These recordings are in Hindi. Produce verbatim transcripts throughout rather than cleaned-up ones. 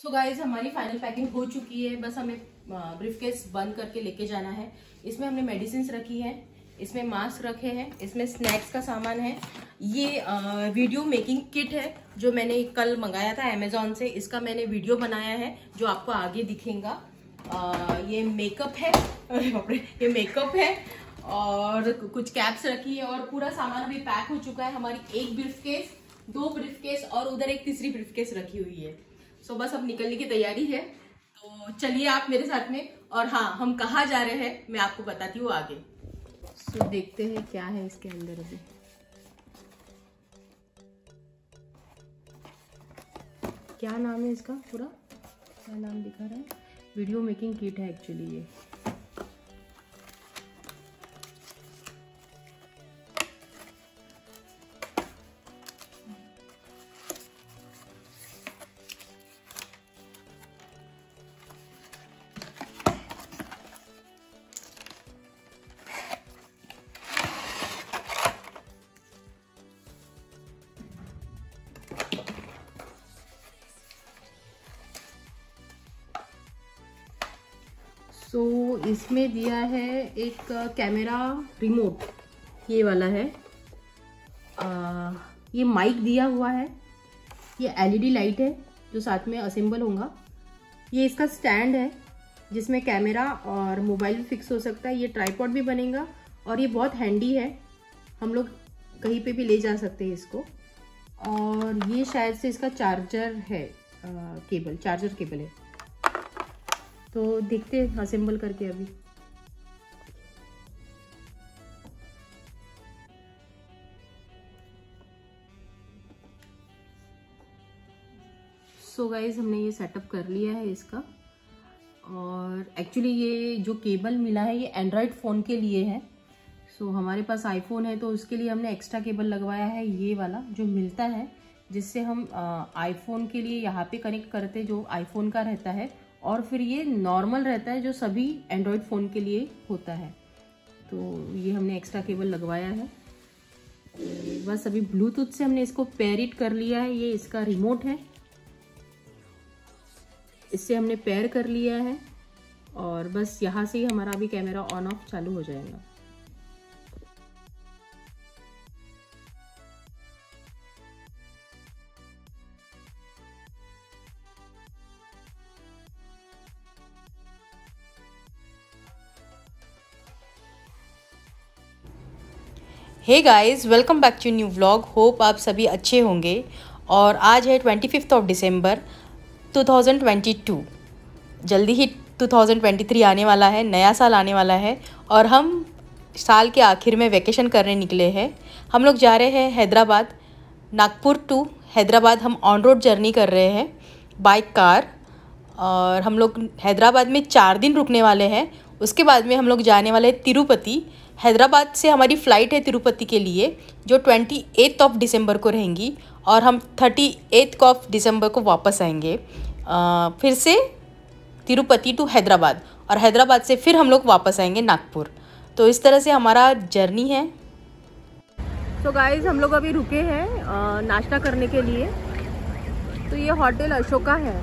सो गाइज हमारी फाइनल पैकिंग हो चुकी है, बस हमें ब्रीफकेस बंद करके लेके जाना है। इसमें हमने मेडिसिन रखी है, इसमें मास्क रखे हैं, इसमें स्नैक्स का सामान है। ये आ, वीडियो मेकिंग किट है जो मैंने कल मंगाया था अमेजोन से। इसका मैंने वीडियो बनाया है जो आपको आगे दिखेगा। आ, ये मेकअप है, अरे बाप रे, ये मेकअप है और कुछ कैप्स रखी है और पूरा सामान अभी पैक हो चुका है। हमारी एक ब्रीफकेस, दो ब्रीफकेस और उधर एक तीसरी ब्रीफकेस रखी हुई है। सो बस अब निकलने की तैयारी है, तो चलिए आप मेरे साथ में। और हाँ, हम कहाँ जा रहे हैं मैं आपको बताती हूँ आगे। सो देखते हैं क्या है इसके अंदर। अभी क्या नाम है इसका, पूरा क्या नाम दिखा रहा है? वीडियो मेकिंग किट है एक्चुअली ये। सो so, इसमें दिया है एक कैमरा रिमोट, ये वाला है। आ, ये माइक दिया हुआ है, ये एलईडी लाइट है जो साथ में असेंबल होगा। ये इसका स्टैंड है जिसमें कैमरा और मोबाइल फिक्स हो सकता है। ये ट्राइपॉड भी बनेगा और ये बहुत हैंडी है, हम लोग कहीं पे भी ले जा सकते हैं इसको। और ये शायद से इसका चार्जर है, आ, केबल, चार्जर केबल है। तो देखते हैं असेंबल करके अभी। सो गाइज हमने ये सेटअप कर लिया है इसका। और एक्चुअली ये जो केबल मिला है ये एंड्रॉयड फ़ोन के लिए है। सो so, हमारे पास आईफोन है तो उसके लिए हमने एक्स्ट्रा केबल लगवाया है, ये वाला जो मिलता है, जिससे हम आईफोन के लिए यहाँ पे कनेक्ट करते, जो आईफोन का रहता है। और फिर ये नॉर्मल रहता है जो सभी एंड्रॉयड फ़ोन के लिए होता है। तो ये हमने एक्स्ट्रा केबल लगवाया है। बस अभी ब्लूटूथ से हमने इसको पेयर इट कर लिया है। ये इसका रिमोट है, इससे हमने पेयर कर लिया है और बस यहाँ से ही हमारा अभी कैमरा ऑन ऑफ चालू हो जाएगा। Hey guys, welcome back to new vlog. Hope आप सभी अच्छे होंगे। और आज है twenty fifth of December two thousand twenty two. जल्दी ही टू थाउजेंड ट्वेंटी थ्री आने वाला है, नया साल आने वाला है और हम साल के आखिर में वैकेशन करने निकले हैं। हम लोग जा रहे हैं हैदराबाद, नागपुर टू हैदराबाद। हम ऑन रोड जर्नी कर रहे हैं बाय कार। और हम लोग हैदराबाद में चार दिन रुकने वाले हैं। उसके बाद में हम लोग जाने वाले हैं तिरुपति। हैदराबाद से हमारी फ़्लाइट है तिरुपति के लिए, जो ट्वेंटी एट्थ ऑफ दिसंबर को रहेंगी और हम थर्टी एट्थ ऑफ दिसंबर को वापस आएंगे आ, फिर से तिरुपति टू हैदराबाद। और हैदराबाद से फिर हम लोग वापस आएंगे नागपुर। तो इस तरह से हमारा जर्नी है। सो so गाइज हम लोग अभी रुके हैं नाश्ता करने के लिए। तो ये होटल अशोका है।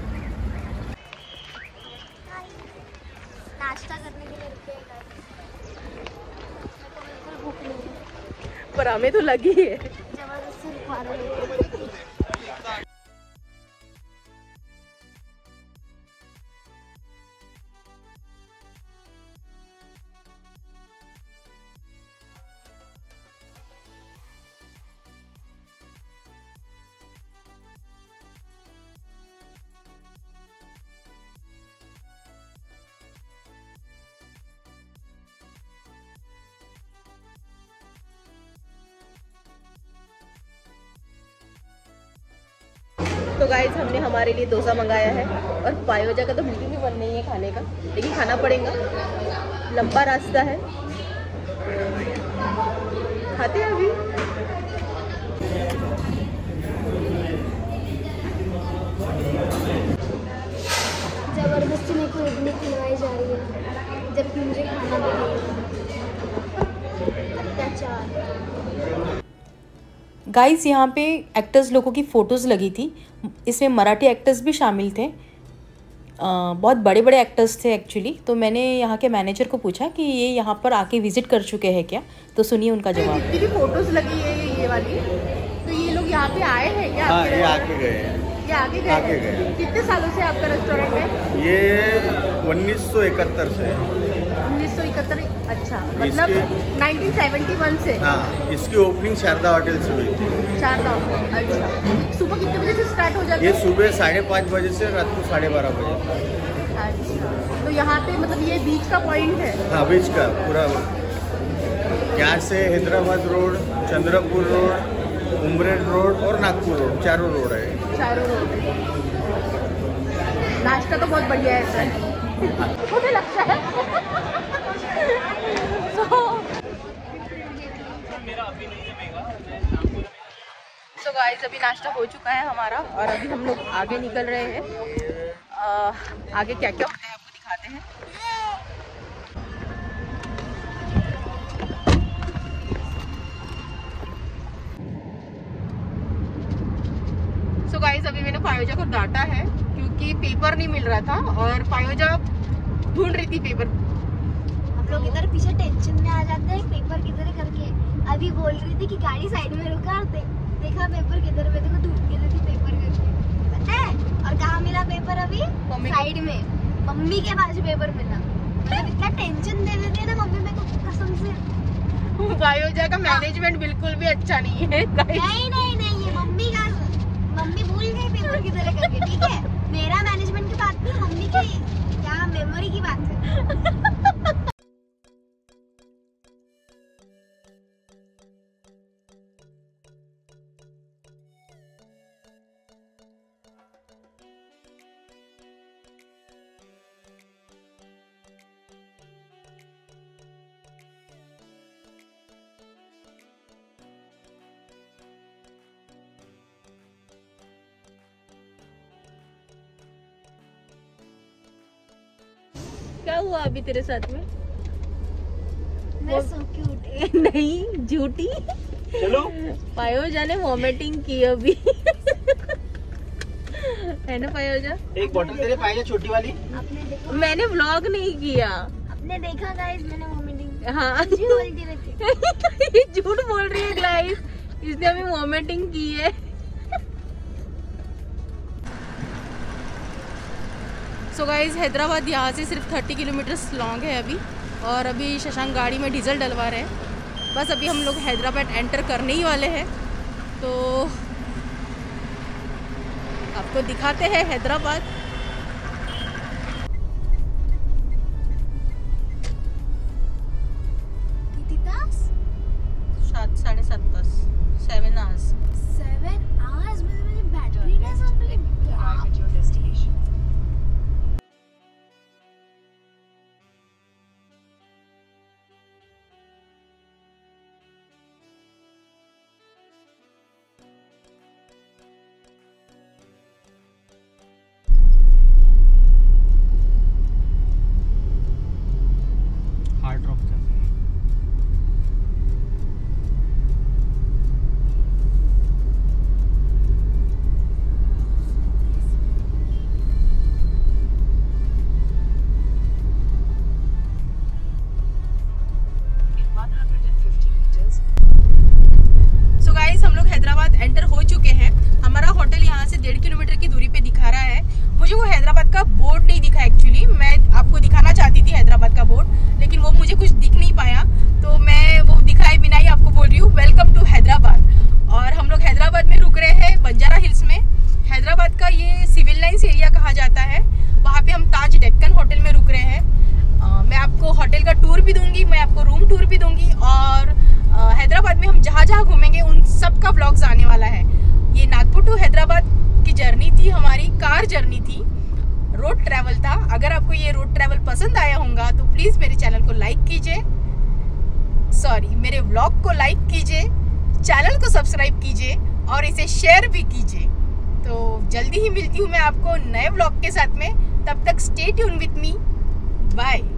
नाश्ता करने के लिए रुके हैं। भूख नहीं है, पर हमें तो लगी है। जबरदस्ती रुकवा रहे हैं। तो गाइज हमने हमारे लिए डोसा मंगाया है और पायोजा का तो बिल्कुल भी मन नहीं है खाने का, लेकिन खाना पड़ेगा, लंबा रास्ता है। खाते हैं अभी। जबरदस्ती मेरे को इडली खिलवाई जा रही है, जबकि मुझे खाना भी नहीं है। अत्याचार। गाइस यहाँ पे एक्टर्स लोगों की फ़ोटोज़ लगी थी, इसमें मराठी एक्टर्स भी शामिल थे। बहुत बड़े बड़े एक्टर्स थे एक्चुअली। तो मैंने यहाँ के मैनेजर को पूछा कि ये यहाँ पर आके विजिट कर चुके हैं क्या, तो सुनिए उनका जवाब। जितनी भी फोटोज लगी है ये वाली, तो ये लोग यहाँ पे आए हैं क्या? हाँ, ये आके गए हैं। ये आगे गए आगे गए। कितने सालों से आपका रेस्टोरेंट है? ये उन्नीस सौ इकहत्तर से। उन्नीस सौ इकहत्तर। अच्छा, मतलब नाइनटीन सेवेंटी वन से। हाँ, इसकी ओपनिंग शारदा होटल से हुई थी। शारदा। अच्छा, सुबह कितने बजे से स्टार्ट हो जाती है? ये सुबह साढ़े पाँच बजे से रात को साढ़े बारह बजे। अच्छा, तो यहाँ पे मतलब ये बीच का पॉइंट है? हाँ, बीच का पूरा। यहाँ से Hyderabad road, Chandrapur road, Umred road और नागपुर रोड, चारों रोड है। चारों रोड है। नाश्ता तो बहुत बढ़िया है सर, मुझे लगता है। सो गाइस, अभी नाश्ता हो चुका है हमारा और अभी हम लोग आगे निकल रहे हैं। आ, आगे क्या क्या होता है आपको दिखाते हैं। सो गाइस, अभी मैंने पायोजा को डांटा है क्योंकि पेपर नहीं मिल रहा था और पायोजा ढूंढ रही थी पेपर। हम लोग इधर पीछे टेंशन में आ जाते हैं, पेपर किधर करके। अभी बोल रही थी कि गाड़ी साइड में रुका दे, देखा पेपर किधर में, देखो ढूंढ के रही थी पेपर करके, पता है। और कहाँ मिला पेपर? अभी साइड में मम्मी के पास पेपर मिला। मतलब इतना टेंशन दे देते हैं ना मम्मी मेरे को, कसम से। पायोजा का मैनेजमेंट बिल्कुल भी अच्छा नहीं है। नहीं नहीं नहीं, ये मम्मी का, मम्मी भूल गई पेपर की तरह करके, ठीक है। मेरा मैनेजमेंट की बात नहीं, मम्मी की क्या मेमोरी की बात है। क्या हुआ अभी तेरे साथ में? मैं so cute। नहीं, झूठी। चलो। पायोजा ने वॉमिटिंग की अभी। है ना पायोजा? एक बोतल तेरे पाएगा छोटी वाली। आपने देखा? मैंने व्लॉग नहीं किया। आपने देखा गाइस, मैंने वॉमिटिंग। हाँ, बोलती रहती। ये झूठ बोल रही है गाइस, इसने अभी वॉमिटिंग की है। सो गाइस, हैदराबाद यहाँ से सिर्फ तीस किलोमीटर्स लॉन्ग है अभी, और अभी शशांक गाड़ी में डीजल डलवा रहे हैं। बस अभी हम लोग हैदराबाद एंटर करने ही वाले हैं, तो आपको दिखाते हैं हैदराबाद। कितनी तास? सात साढ़े सात तास, सेवन आवर्स। सेवन आवर्स में मुझे बैटरी ना संभली। हार्ड ड्रॉप कर। सो गाइस, हम लोग हैदराबाद एंटर हो चुके हैं। हमारा होटल यहाँ से डेढ़ किलोमीटर की दूरी पे दिखा रहा है। मुझे वो हैदराबाद का बोर्ड नहीं दिखा एक्चुअली, मैं आपको दिखाना चाहती थी हैदराबाद का बोर्ड, लेकिन वो मुझे कुछ दिख नहीं पाया, तो मैं वो दिखाए बिना ही आपको बोल रही हूँ वेलकम टू हैदराबाद। और हम लोग हैदराबाद में रुक रहे हैं बंजारा हिल्स में। हैदराबाद का ये सिविल लाइन्स एरिया कहा जाता है, वहाँ पे हम ताज डेक्कन होटल में रुक रहे हैं। आ, मैं आपको होटल का टूर भी दूंगी, मैं आपको रूम टूर भी दूंगी, और हैदराबाद में हम जहाँ जहाँ घूमेंगे उन सब का व्लॉग्स आने वाला है। ये नागपुर टू हैदराबाद की जर्नी थी, हमारी कार जर्नी थी, रोड ट्रैवल था। अगर आपको ये रोड ट्रैवल पसंद आया होगा तो प्लीज़ मेरे चैनल को लाइक कीजिए, सॉरी मेरे व्लॉग को लाइक कीजिए, चैनल को सब्सक्राइब कीजिए और इसे शेयर भी कीजिए। तो जल्दी ही मिलती हूँ मैं आपको नए व्लॉग के साथ में, तब तक stay tune with me, bye.